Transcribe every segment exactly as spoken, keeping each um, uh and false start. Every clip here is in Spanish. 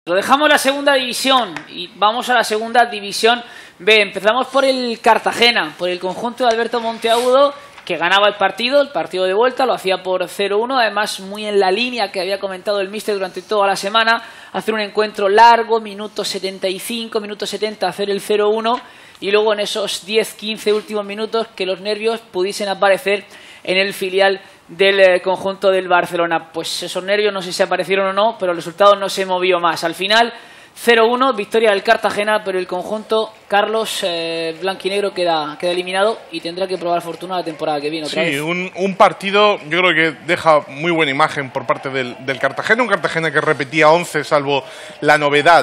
Lo dejamos en la segunda división y vamos a la segunda división B. Empezamos por el Cartagena, por el conjunto de Alberto Monteagudo, que ganaba el partido, el partido de vuelta, lo hacía por cero uno, además muy en la línea que había comentado el míster durante toda la semana, hacer un encuentro largo, minuto setenta y cinco, minuto setenta, hacer el cero uno y luego en esos diez quince últimos minutos que los nervios pudiesen aparecer en el filial del eh, conjunto del Barcelona. Pues esos nervios no sé si aparecieron o no, pero el resultado no se movió más. Al final, cero uno, victoria del Cartagena, pero el conjunto, Carlos, eh, blanquinegro, queda, queda eliminado y tendrá que probar fortuna la temporada que viene. Otra sí, vez. Un, un partido yo creo que deja muy buena imagen por parte del, del Cartagena, un Cartagena que repetía once, salvo la novedad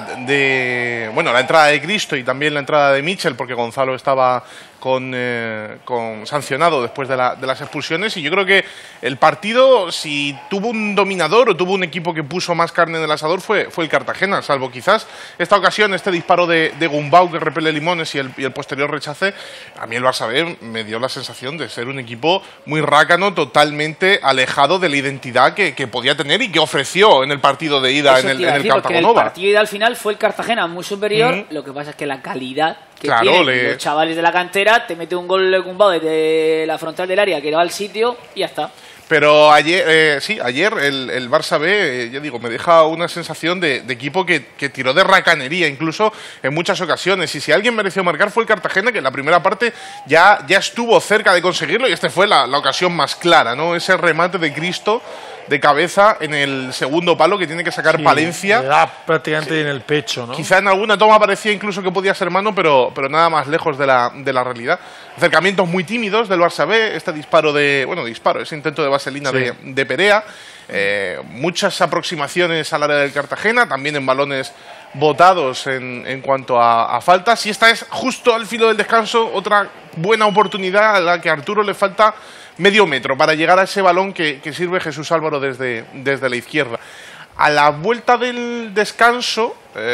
de, bueno, la entrada de Cristo y también la entrada de Mitchell, porque Gonzalo estaba con, eh, con sancionado después de, la, de las expulsiones, y yo creo que el partido, si tuvo un dominador o tuvo un equipo que puso más carne en el asador, fue, fue el Cartagena, salvo quizás esta ocasión, este disparo de, de Gumbau que repele limones y el, y el posterior rechace. A mí el Barça B me dio la sensación de ser un equipo muy rácano, totalmente alejado de la identidad que, que podía tener y que ofreció en el partido de ida en el, en el Campo Nova. El partido de ida al final fue el Cartagena muy superior, mm. Lo que pasa es que la calidad que claro, tienen le... los chavales de la cantera, te mete un gol de Gumbau desde la frontal del área que va al sitio y ya está. Pero ayer, eh, sí, ayer el, el Barça B, eh, ya digo, me deja una sensación de, de equipo que, que tiró de racanería, incluso en muchas ocasiones. Y si alguien mereció marcar fue el Cartagena, que en la primera parte ya, ya estuvo cerca de conseguirlo, y esta fue la, la ocasión más clara, ¿no? Ese remate de Cristo de cabeza en el segundo palo que tiene que sacar sí, Palencia. Le da prácticamente sí. en el pecho, ¿no? Quizá en alguna toma parecía incluso que podía ser mano, pero, pero nada más lejos de la, de la realidad. Acercamientos muy tímidos del Barça B, este disparo de, bueno, disparo, ese intento de vaselina sí. de, de Perea, eh, muchas aproximaciones al área del Cartagena, también en balones botados en, en cuanto a, a faltas, y esta es justo al filo del descanso otra buena oportunidad a la que a Arturo le falta medio metro para llegar a ese balón que, que sirve Jesús Álvaro desde, desde la izquierda. A la vuelta del descanso,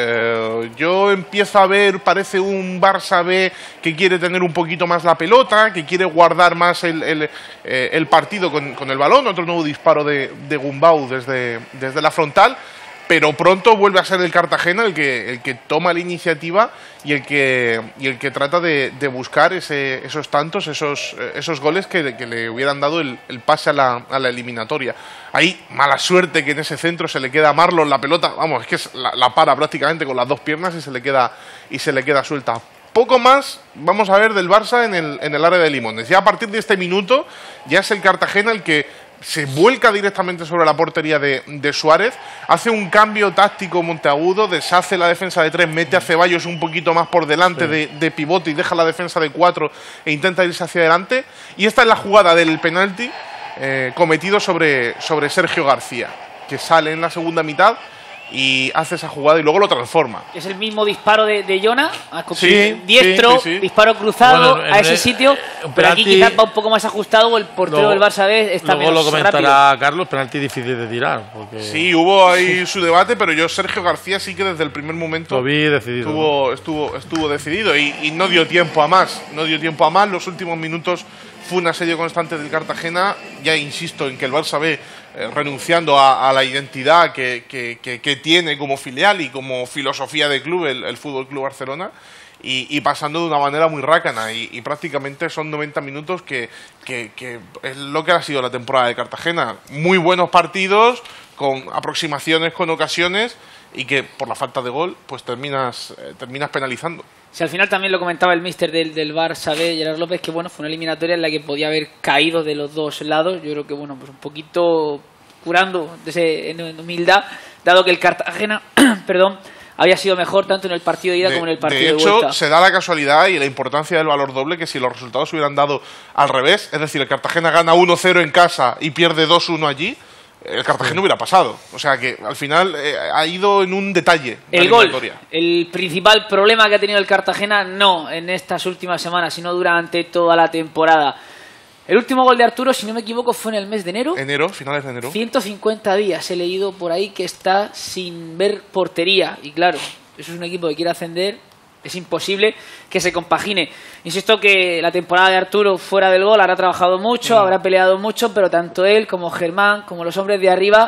eh, yo empiezo a ver, parece un Barça B que quiere tener un poquito más la pelota, que quiere guardar más el, el, eh, el partido con, con el balón. Otro nuevo disparo de, de Gumbau desde, desde la frontal. Pero pronto vuelve a ser el Cartagena el que, el que toma la iniciativa y el que, y el que trata de, de buscar ese, esos tantos, esos, esos goles que, que le hubieran dado el, el pase a la, a la eliminatoria. Ahí, mala suerte que en ese centro se le queda a Marlon la pelota, vamos, es que es la, la para prácticamente con las dos piernas y se le queda, y se le queda suelta. Poco más vamos a ver del Barça en el, en el área de Limones. Ya a partir de este minuto ya es el Cartagena el que se vuelca directamente sobre la portería de, de Suárez, hace un cambio táctico Monteagudo, deshace la defensa de tres, mete a Ceballos un poquito más por delante sí. de, de pivote y deja la defensa de cuatro e intenta irse hacia adelante. Y esta es la jugada del penalti eh, cometido sobre, sobre Sergio García, que sale en la segunda mitad y hace esa jugada y luego lo transforma. Es el mismo disparo de, de Jona, sí, diestro, sí, sí, sí. disparo cruzado bueno, a ese sitio, pero aquí quizás va un poco más ajustado o el portero luego, del Barça B está luego menos lo comentará rápido. Carlos, penalti difícil de tirar. Porque... Sí, hubo ahí su debate, pero yo Sergio García sí que desde el primer momento lo vi decidido, estuvo, ¿no? estuvo, estuvo decidido y, y no dio tiempo a más, no dio tiempo a más. Los últimos minutos fue un asedio constante del Cartagena. Ya insisto en que el Barça B eh, renunciando a, a la identidad que, que, que, que tiene como filial y como filosofía de club el, el Fútbol Club Barcelona y, y pasando de una manera muy rácana y, y prácticamente son noventa minutos que, que, que es lo que ha sido la temporada de Cartagena. Muy buenos partidos con aproximaciones, con ocasiones y que por la falta de gol pues terminas, eh, terminas penalizando. Si al final también lo comentaba el míster del, del Barça B, Gerard López, que bueno, fue una eliminatoria en la que podía haber caído de los dos lados. Yo creo que bueno, pues un poquito curando de ese, en humildad, dado que el Cartagena, perdón, había sido mejor tanto en el partido de ida de, como en el partido de, de vuelta. De hecho, se da la casualidad y la importancia del valor doble que si los resultados hubieran dado al revés, es decir, el Cartagena gana uno cero en casa y pierde dos uno allí, el Cartagena hubiera pasado. O sea que al final eh, ha ido en un detalle. El gol, el principal problema que ha tenido el Cartagena, no en estas últimas semanas, sino durante toda la temporada. El último gol de Arturo, si no me equivoco, fue en el mes de enero. Enero, finales de enero. ciento cincuenta días he leído por ahí que está sin ver portería. Y claro, eso es un equipo que quiere ascender. Es imposible que se compagine. Insisto que la temporada de Arturo fuera del gol habrá trabajado mucho, mm. habrá peleado mucho, pero tanto él como Germán, como los hombres de arriba,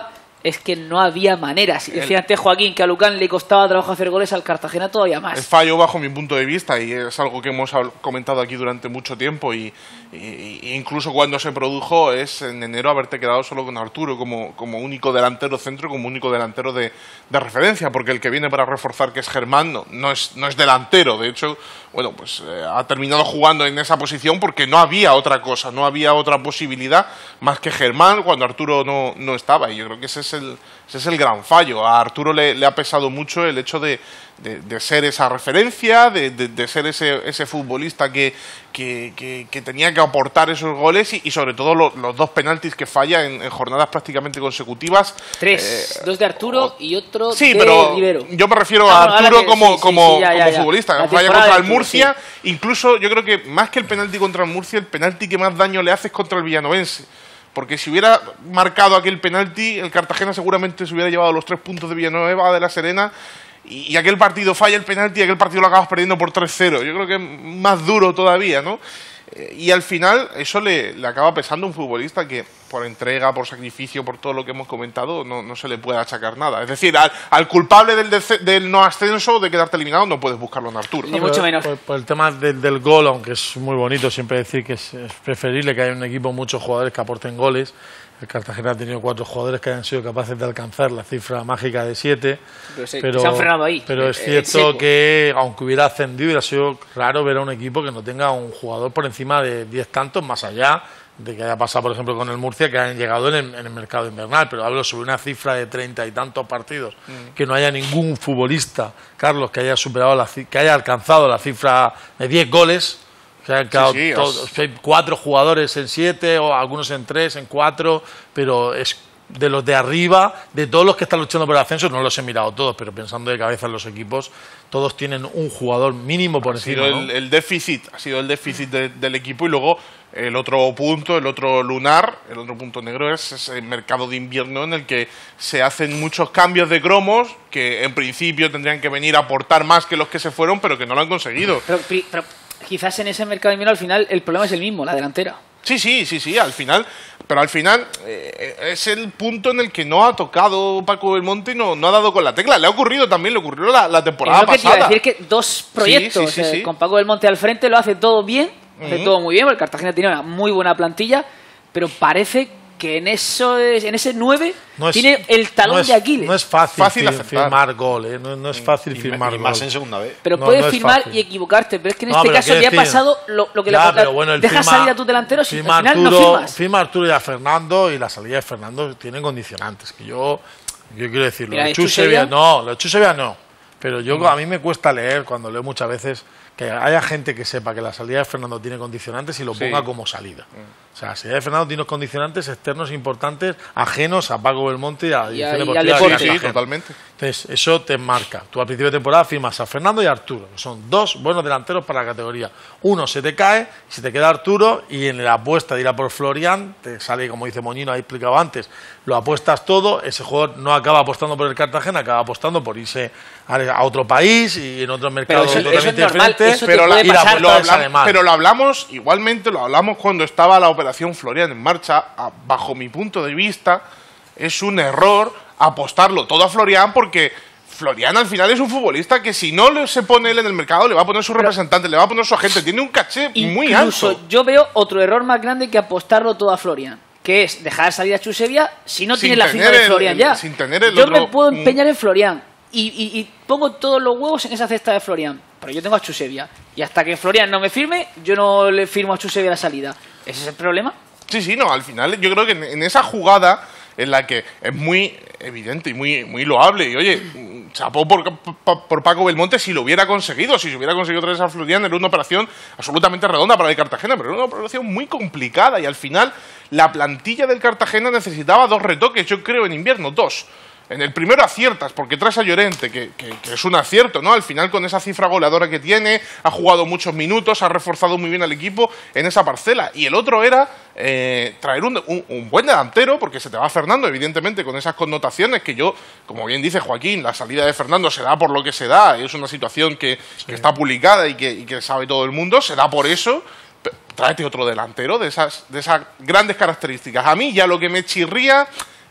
es que no había maneras. Y decía antes Joaquín que a Lucán le costaba trabajo hacer goles, al Cartagena todavía más. El fallo bajo mi punto de vista, y es algo que hemos comentado aquí durante mucho tiempo, y, y, y incluso cuando se produjo, es en enero haberte quedado solo con Arturo como, como único delantero centro, como único delantero de, de referencia, porque el que viene para reforzar, que es Germán, no, no, es, no es delantero. De hecho, bueno, pues eh, ha terminado jugando en esa posición porque no había otra cosa, no había otra posibilidad más que Germán cuando Arturo no, no estaba, y yo creo que ese es el, ese es el gran fallo. A Arturo le, le ha pesado mucho el hecho de, de, de ser esa referencia, de, de, de ser ese, ese futbolista que, que, que, que tenía que aportar esos goles, y, y sobre todo los, los dos penaltis que falla en, en jornadas prácticamente consecutivas. Tres, eh, dos de Arturo y otro sí, de pero Rivero. Yo me refiero ah, a no, Arturo que, como, sí, sí, como, sí, ya, como ya, ya. futbolista. La Falla contra el Arturo, Murcia, sí. Incluso yo creo que más que el penalti contra el Murcia, el penalti que más daño le hace es contra el Villanovense. Porque si hubiera marcado aquel penalti, el Cartagena seguramente se hubiera llevado los tres puntos de Villanueva, de La Serena, y, y aquel partido falla el penalti y aquel partido lo acabas perdiendo por tres cero. Yo creo que es más duro todavía, ¿no? Eh, y al final eso le, le acaba pesando a un futbolista que por entrega, por sacrificio, por todo lo que hemos comentado, no, no se le puede achacar nada. Es decir, al, al culpable del, del no ascenso, de quedarte eliminado, no puedes buscarlo en Arturo. Ni mucho menos. Por, por el tema del, del gol, aunque es muy bonito siempre decir que es, es preferible que haya un equipo muchos jugadores que aporten goles. El Cartagena ha tenido cuatro jugadores que hayan sido capaces de alcanzar la cifra mágica de siete. Pero se, pero, se han frenado ahí. Pero es eh, cierto que, aunque hubiera ascendido, hubiera sido raro ver a un equipo que no tenga un jugador por encima de diez tantos, más allá de que haya pasado, por ejemplo, con el Murcia, que hayan llegado en el, en el mercado invernal. Pero hablo sobre una cifra de treinta y tantos partidos, mm. que no haya ningún futbolista, Carlos, que haya superado la, que haya alcanzado la cifra de diez goles. Que han quedado sí, sí, todos, cuatro jugadores en siete, o algunos en tres, en cuatro, pero es de los de arriba, de todos los que están luchando por el ascenso, no los he mirado todos, pero pensando de cabeza en los equipos, todos tienen un jugador mínimo por ha encima. Sido el, ¿no? el déficit, ha sido el déficit de, del equipo, y luego el otro punto, el otro lunar, el otro punto negro es, es el mercado de invierno, en el que se hacen muchos cambios de cromos que en principio tendrían que venir a aportar más que los que se fueron, pero que no lo han conseguido. Pero, pero quizás en ese mercado de invierno al final el problema es el mismo, la delantera. Sí, sí, sí, sí, al final, pero al final eh, es el punto en el que no ha tocado Paco Belmonte y no, no ha dado con la tecla. Le ha ocurrido también, le ocurrió la, la temporada es lo que pasada. Te iba a decir que dos proyectos, sí, sí, sí, sí. Eh, con Paco Belmonte al frente lo hace todo bien, uh-huh. hace todo muy bien, porque el Cartagena tiene una muy buena plantilla, pero parece que en eso en ese nueve no es, tiene el talón no es, de Aquiles. No es fácil, fácil fir, firmar gol, ¿eh? no, no es fácil y, firmar y gol. más en segunda vez. Pero no, puedes no firmar fácil. y equivocarte, pero es que en no, este caso le ha pasado lo, lo que ya, le ha bueno, dejas firma, salir a tu delantero si al final Arturo, no firmas. Firma Arturo y a Fernando, y la salida de Fernando tiene condicionantes, que yo, yo quiero decirlo. Mira, lo de Chusevia, no, lo de Chusevia no. Pero yo Mm. a mí me cuesta leer, cuando leo muchas veces, que haya gente que sepa que la salida de Fernando tiene condicionantes y lo ponga sí. como salida. Mm. O sea, la salida de Fernando tiene unos condicionantes externos importantes, ajenos a Paco Belmonte y a la dirección deportiva. Sí, sí, totalmente. Entonces, eso te marca. Tú al principio de temporada firmas a Fernando y a Arturo, que son dos buenos delanteros para la categoría. Uno se te cae, se te queda Arturo, y en la apuesta de ir a por Florian, te sale, como dice Moñino, ha explicado antes, lo apuestas todo, ese jugador no acaba apostando por el Cartagena, acaba apostando por irse a otro país y en otros mercados eso, totalmente eso es normal, diferentes. pero, la, la, lo hablamos, pero lo hablamos, igualmente lo hablamos cuando estaba la operación Florian en marcha. A, bajo mi punto de vista, es un error apostarlo todo a Florian, porque Florian al final es un futbolista que si no le se pone él en el mercado, le va a poner su pero, representante, le va a poner su agente, tiene un caché muy alto. Incluso yo veo otro error más grande que apostarlo todo a Florian, que es dejar salir a Chusevia si no tiene la firma de Florian el, ya. Sin tener el yo otro, me puedo empeñar en Florian y, y, y pongo todos los huevos en esa cesta de Florian, pero yo tengo a Chusevia y hasta que Florian no me firme, yo no le firmo a Chusevia la salida. ¿Ese es el problema? Sí, sí, no, al final yo creo que en, en esa jugada en la que es muy evidente y muy, muy loable, y oye, chapó por, por, por Paco Belmonte si lo hubiera conseguido, si se hubiera conseguido traer a Florian, era una operación absolutamente redonda para el Cartagena, pero era una operación muy complicada, y al final la plantilla del Cartagena necesitaba dos retoques, yo creo, en invierno, dos. En el primero aciertas, porque traes a Llorente, que, que, que es un acierto, ¿no? Al final, con esa cifra goleadora que tiene, ha jugado muchos minutos, ha reforzado muy bien al equipo en esa parcela. Y el otro era eh, traer un, un, un buen delantero, porque se te va Fernando, evidentemente, con esas connotaciones que yo, como bien dice Joaquín, la salida de Fernando se da por lo que se da, es una situación que, sí. que está publicada y que, y que sabe todo el mundo, se da por eso. Tráete otro delantero de esas, de esas grandes características. A mí ya lo que me chirría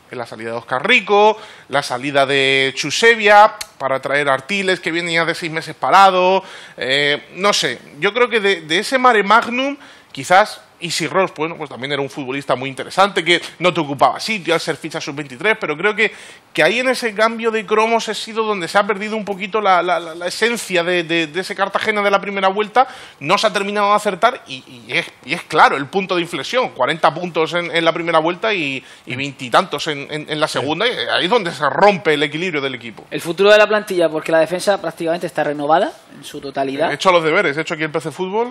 la salida de Oscar Rico, la salida de Chusevia para traer a Artiles, que viene ya de seis meses parado. Eh, no sé, yo creo que de, de ese mare magnum, quizás Easy Ross, bueno, pues también era un futbolista muy interesante, que no te ocupaba sitio al ser ficha sub veintitrés, pero creo que, que ahí en ese cambio de cromos ha sido donde se ha perdido un poquito la, la, la esencia de, de, de ese Cartagena de la primera vuelta. No se ha terminado de acertar y, y, es, y es claro el punto de inflexión, cuarenta puntos en, en la primera vuelta y veintitantos en, en, en la segunda, y ahí es donde se rompe el equilibrio del equipo. El futuro de la plantilla, porque la defensa prácticamente está renovada en su totalidad. He hecho los deberes, he hecho aquí el P C Fútbol.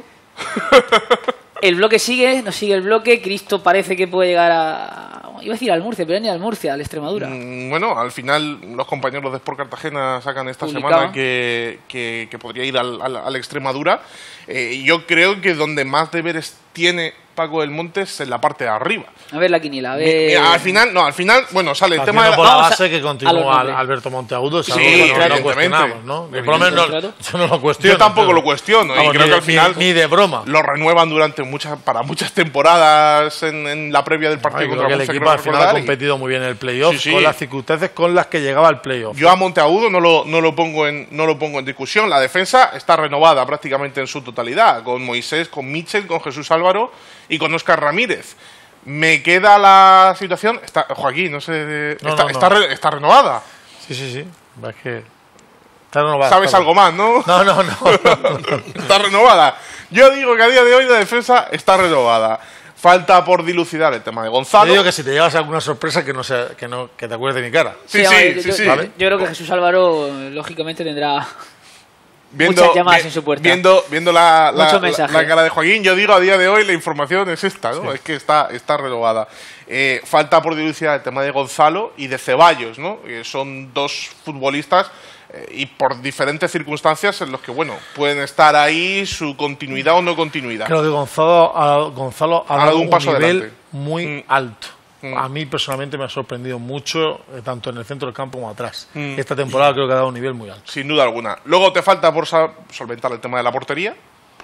El bloque sigue, no sigue el bloque. Cristo parece que puede llegar a... Iba a decir al Murcia, pero ni al Murcia, al Extremadura. Mm, bueno, al final los compañeros de Sport Cartagena sacan esta Publicaba. semana que, que, que podría ir al, al, al Extremadura. Eh, yo creo que donde más deberes tiene Paco del Monte es en la parte de arriba. A ver la quiniela, a ver... Mi- mira, al final, no, al final, bueno, sale el Haciendo tema de la... por la Vamos a- base que a los continúa nombres. Alberto Monteagudo, es Sí, algo que no- no, evidentemente. cuestionamos, ¿no? Yo por lo menos no, yo no lo cuestiono. Yo tampoco pero- lo cuestiono, y Vamos, creo ni que al de- final Ni, ni de broma. lo renuevan durante muchas para muchas temporadas en, en la previa del partido Ay, creo contra que el Murcia, equipo creo al final ha recordar, y- competido muy bien en el playoff, Sí, sí. con las circunstancias con las que llegaba al playoff. Yo a Monteagudo no lo, no, lo pongo en, no lo pongo en discusión. La defensa está renovada prácticamente en su totalidad, con Moisés, con Mitchell, con Jesús Álvaro y con Óscar Ramírez. Me queda la situación... Está, Joaquín, no sé... No, está, no, no. está, re- está renovada. Sí, sí, sí. Es que está renovada, ¿Sabes está algo más, no? No, no, no. no. Está renovada. Yo digo que a día de hoy la defensa está renovada. Falta por dilucidar el tema de Yo Gonzalo. digo que si te llevas alguna sorpresa que no sea, que no que te acuerdes de mi cara. Sí, vamos, sí, yo, sí, yo- sí. yo- ¿Vale? yo creo que Jesús Álvaro, eh, lógicamente, tendrá... Viendo, Muchas llamadas vi- en su puerta. Viendo, viendo la, la, Muchos la- mensajes. la cara de Joaquín, yo digo a día de hoy la información es esta, ¿no? Sí. Es que está, está renovada. Eh, falta por dilucidar el tema de Gonzalo y de Ceballos, ¿no? Eh, son dos futbolistas eh, y por diferentes circunstancias en los que, bueno, pueden estar ahí su continuidad o no continuidad. Creo que Gonzalo, ha- Gonzalo ha Ha dado dado un un, paso nivel adelante. muy Mm. alto. Mm. A mí personalmente me ha sorprendido mucho, eh, tanto en el centro del campo como atrás. Mm. Esta temporada creo que ha dado un nivel muy alto. Sin duda alguna. Luego te falta por sa- solventar el tema de la portería.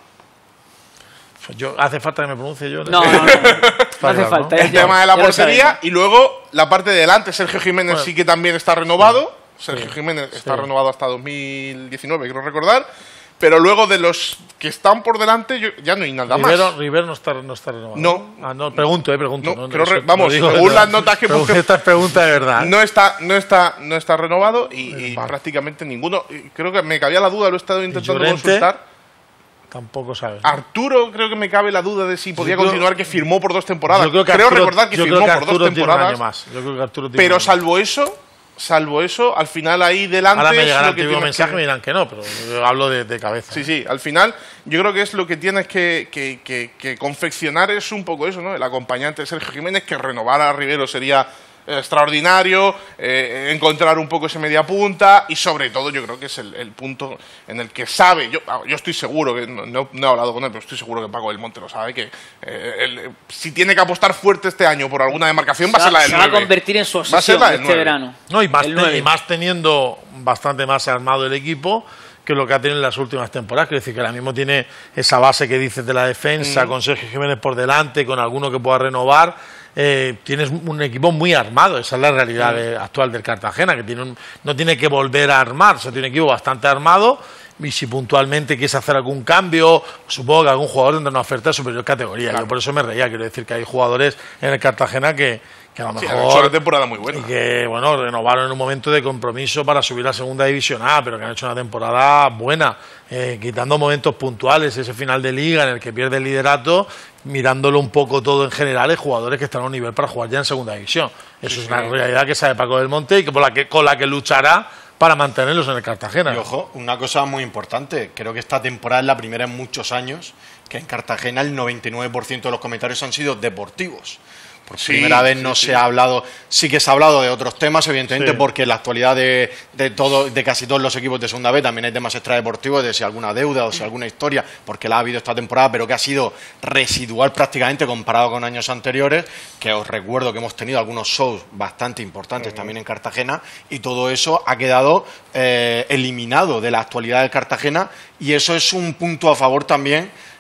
Pues yo, ¿hace falta que me pronuncie yo? No, no, no. No hace claro, ¿no? falta. El ya- tema de la ya lo portería sabemos. y luego la parte de delante. Sergio Jiménez Bueno. sí que también está renovado. Sergio Sí. Jiménez está Sí. renovado hasta dos mil diecinueve, quiero recordar. Pero luego de los que están por delante yo- ya no hay nada Rivero, más. Rivero no está, no está renovado. No. Ah, no, pregunto, eh, pregunto. No, no, creo no, re- no vamos, digo de según verdad. las notas que Pregun- puse- Esta es pregunta de verdad. No está, no está, no está renovado y, y Vale. prácticamente ninguno. Y creo que me cabía la duda, lo he estado intentando Llorente? consultar. Tampoco sabes. Arturo, creo que me cabe la duda de si podía creo- continuar, que firmó por dos temporadas. Yo creo que creo Arturo- recordar que yo firmó creo que por dos Arturo tiene un temporadas. año más. Yo creo que Arturo tiene Pero un año más. salvo eso, salvo eso, al final ahí delante. Ahora me es llegará lo el que típico tienes mensaje y que- me dirán que no, pero yo hablo de, de cabeza. Sí, sí, al final yo creo que es lo que tienes que, que- que- que confeccionar es un poco eso, ¿no? El acompañante de Sergio Jiménez, que renovar a Rivero sería eh, extraordinario, eh, encontrar un poco ese media punta y sobre todo yo creo que es el, el punto en el que sabe, yo, yo estoy seguro, que no, no- no he hablado con él, pero estoy seguro que Paco del Monte lo sabe, que eh, él, si tiene que apostar fuerte este año por alguna demarcación va a ser la del Se va a nueve. convertir en su Va a ser obsesión la del este nueve. verano. No, y más, El te- nueve. y más teniendo bastante más armado el equipo que lo que ha tenido en las últimas temporadas. Quiero decir que ahora mismo tiene esa base que dices de la defensa, con Sergio Jiménez por delante, con alguno que pueda renovar. Eh, tienes un equipo muy armado, esa es la realidad de- actual del Cartagena, que tiene un- no tiene que volver a armar, o sea, tiene un equipo bastante armado. Y si puntualmente quieres hacer algún cambio, supongo que algún jugador tendrá una oferta de superior categoría. Claro. Yo por eso me reía, quiero decir que hay jugadores en el Cartagena que, que a lo Sí, mejor... ha hecho una temporada muy buena. Y que, bueno, renovaron en un momento de compromiso para subir a Segunda División A, pero que han hecho una temporada buena, eh, quitando momentos puntuales, ese final de liga en el que pierde el liderato, mirándolo un poco todo en general, hay jugadores que están a un nivel para jugar ya en Segunda División. Eso Sí, es sí. una realidad que sabe Paco del Monte y que, por la que, con la que luchará para mantenerlos en el Cartagena. Y ojo, una cosa muy importante, creo que esta temporada es la primera en muchos años que en Cartagena el noventa y nueve por ciento de los comentarios han sido deportivos. Por Sí, primera vez sí, no sí. se ha hablado, sí que se ha hablado de otros temas, evidentemente, Sí. porque en la actualidad de, de todo, de casi todos los equipos de Segunda B también hay temas extradeportivos, de si alguna deuda o si alguna historia, porque la ha habido esta temporada, pero que ha sido residual prácticamente comparado con años anteriores, que os recuerdo que hemos tenido algunos shows bastante importantes también en Cartagena, y todo eso ha quedado eh, eliminado de la actualidad del Cartagena, y eso es un punto a favor también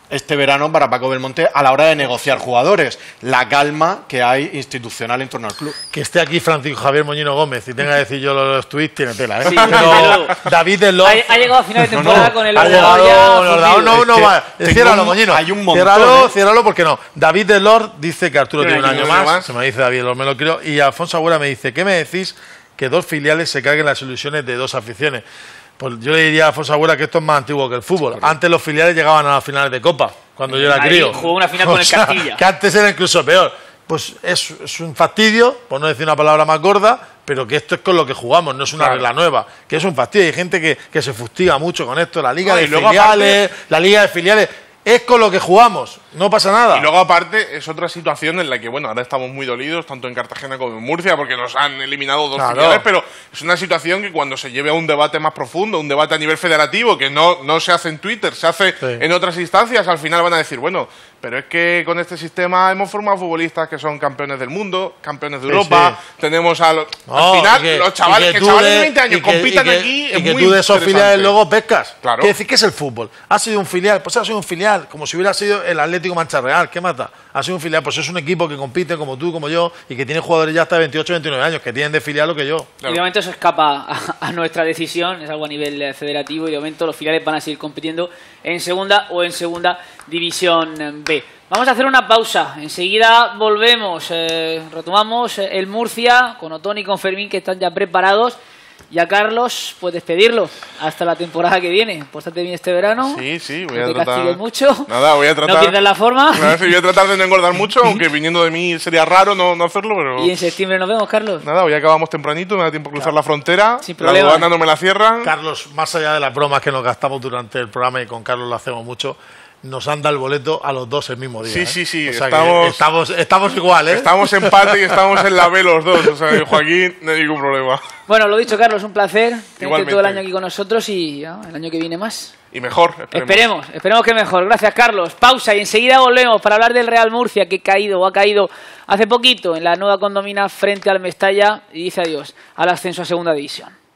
este verano para Paco Belmonte a la hora de negociar jugadores. La calma que hay institucional en torno al club. Que esté aquí Francisco Javier Moñino Gómez y tenga que decir yo los, los tweets, tiene tela, ¿eh? Sí, pero David del Lord... Ha, ha llegado a final de temporada no, no, con el ha llegado, ya no, no, no, Es que va. tengo Ciérralo, un- Moñino. hay un montón, Ciérralo, ¿eh? ciérralo, porque no. David del Lord dice que Arturo Tiene tiene un un año año más. más. Se me dice David, me lo creo. Y Alfonso Agüera me dice, ¿qué me decís que dos filiales se carguen las ilusiones de dos aficiones? Pues yo le diría a Alfonso Agüera que esto es más antiguo que el fútbol. Antes los filiales llegaban a las finales de Copa, cuando yo era Ahí crío. jugó una final con el Castilla. Que antes era incluso peor. Pues es, es un fastidio, por no decir una palabra más gorda, pero que esto es con lo que jugamos, no es una Claro. regla nueva. Que es un fastidio. Hay gente que, que se fustiga mucho con esto. La liga No, y de luego filiales, la liga de filiales. Es con lo que jugamos, no pasa nada. Y luego, aparte, es otra situación en la que, bueno, ahora estamos muy dolidos, tanto en Cartagena como en Murcia, porque nos han eliminado dos Claro. filiales, pero es una situación que cuando se lleve a un debate más profundo, un debate a nivel federativo, que no, no se hace en Twitter, se hace Sí. en otras instancias, al final van a decir, bueno, pero es que con este sistema hemos formado futbolistas que son campeones del mundo, campeones de Sí, Europa, sí. tenemos a los... No, al final, y que- los chavales, y que tú chavales de de- veinte años y que- compitan y que- aquí, y es que muy tú de esos interesante. filiales luego pescas. Claro. Quiere decir que es el fútbol. Ha sido un filial, pues ha sido un filial, como si hubiera sido el Atlético Mancha Real. ¿Qué mata? Ha sido un filial, pues es un equipo que compite como tú, como yo, y que tiene jugadores ya hasta de veintiocho, veintinueve años, que tienen de filial lo que yo. Claro. Y de momento eso escapa a, a nuestra decisión, es algo a nivel eh, federativo y de momento los filiales van a seguir compitiendo en segunda o en segunda división B. Vamos a hacer una pausa, enseguida volvemos, eh, retomamos eh, el Murcia con Otón y con Fermín que están ya preparados. Y a Carlos, pues despedirlo hasta la temporada que viene. Pórtate bien este verano. Sí, sí, voy no a te tratar... castigues mucho. Nada, voy a tratar... No pierdas la forma. Claro, sí, voy a tratar de no engordar mucho, aunque viniendo de mí sería raro no, no hacerlo, pero... Y en septiembre nos vemos, Carlos. Nada, hoy acabamos tempranito, me da tiempo a cruzar la frontera, Sin la problema. aduana no me la cierran. Carlos, más allá de las bromas que nos gastamos durante el programa y con Carlos lo hacemos mucho, nos han dado el boleto a los dos el mismo día. Sí, ¿eh? sí, sí, O sea que estamos- estamos, estamos igual, ¿eh? Estamos en empate y estamos en la B los dos, o sea, Joaquín, no hay ningún problema. Bueno, lo dicho, Carlos, un placer tenerte Igualmente. todo el año aquí con nosotros y ah, el año que viene más. Y mejor, esperemos. Esperemos, esperemos que mejor. Gracias, Carlos. Pausa y enseguida volvemos para hablar del Real Murcia, que ha caído o ha caído hace poquito en la nueva condomina frente al Mestalla y dice adiós al ascenso a segunda división.